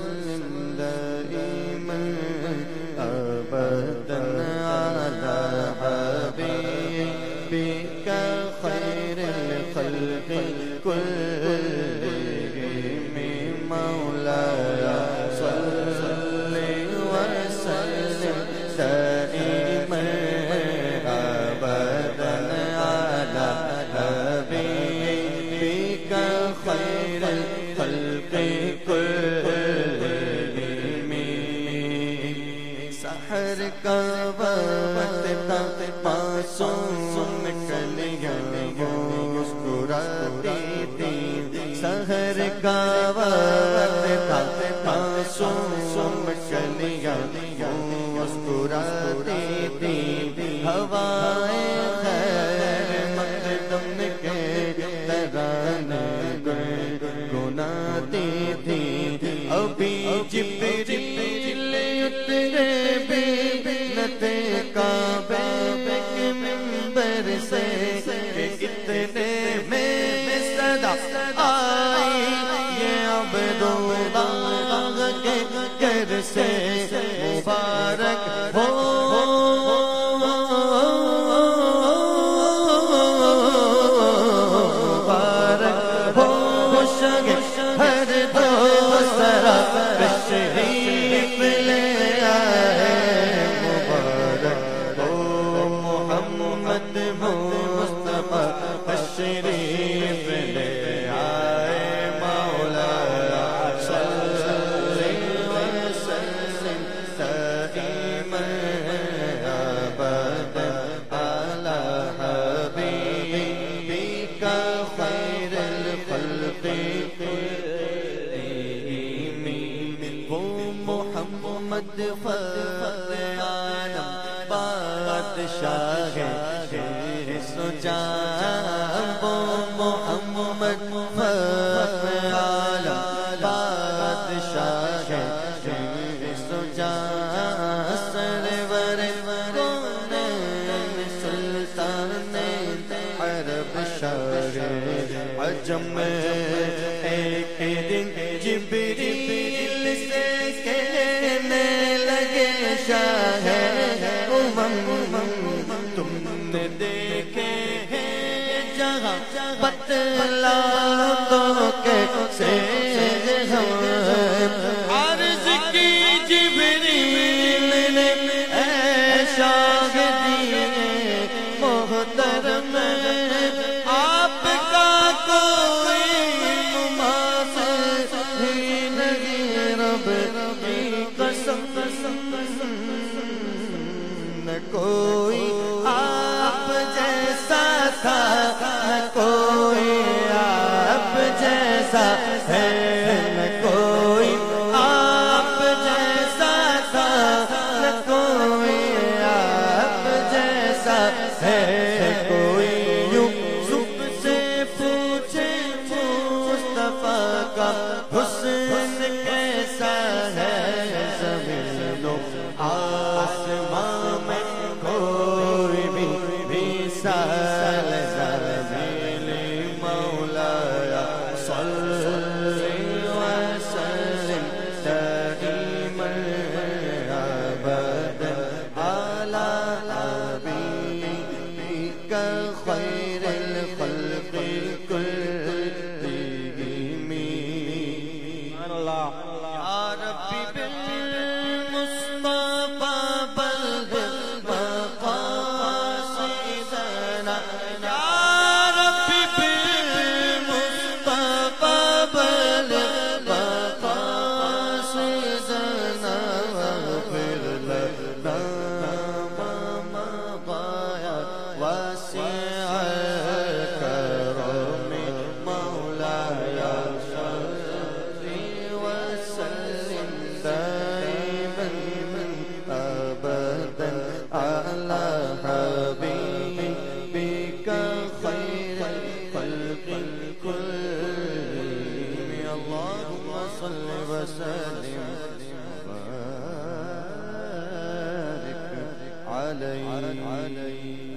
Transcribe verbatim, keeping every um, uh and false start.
وسلم دائما أبدا على حبيبك خير الخلق كلهم مولاي صل وسلم دائما أبدا على حبيبك خير الخلق كلهم سحر کا وقت تھا معصوم کلیاں مسکراتی تھی سحر کا وقت تھا معصوم کلیاں مسکراتی تھی ہوائیں خیر مقدم کے ترانے گنگناتی تھی ابھی جبریل اترے بھی نہ تھے کعبے کے منبر سے اتنے میں صدا آئی یہ عبداللہ کے گھر سے مبارک ہو مبارک ہو ہر دو سرا تشریف لے آئے مبارک ہو محمد مصطفیٰ تشریف لے آئے مولا صل وسلم دائما ابدا على حبيبك خير الخلق وہ محمد فخر عالم بادشاہ سجان وہ محمد فخر عالم بادشاہ سجان سرور کونین سلطان عرب شاہ عجم ایک دن جبریل سے کہنے لگے شاہ امم تم نے دیکھے ہیں جہاں بتلا تو کیسے ہم عرض کی جبریل نے اے شاہ دیے محترم آپ کا کوئی مماثل ہی نہیں رب کی قسم نہ کوئی آپ جیسا تھا نہ کوئی آپ جیسا ہے نہ کوئی آپ جیسا تھا نہ کوئی آپ جیسا ہے کوئی یوسف سے پوچھے مصطفیٰ کا حسن کیسا ہے زمین و آسمان میں کوئی بھی مثال زمین مولا صل وسلم دائما ابدا على حبيبك خير الخلق كلهم يا ربي بالمصطفى بلغ مقاصدنا يا ربي بالمصطفى بلغ مقاصدنا واغفر لنا ما مضى واسع الكرم مولاي صل وسلم دائما ابدا على حبيبك خير الخلق كلهم اللهم صل وسلم وبارك عليه